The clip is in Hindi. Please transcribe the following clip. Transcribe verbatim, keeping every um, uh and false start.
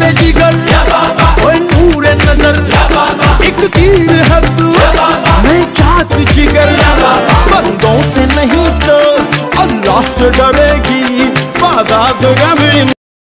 मेरे जिगर, ओए नूरे नजर, एक तीर है तू, मैं क्या तुझिगर। बंदों से नहीं तो अल्लाह से डरेगी, वादा दो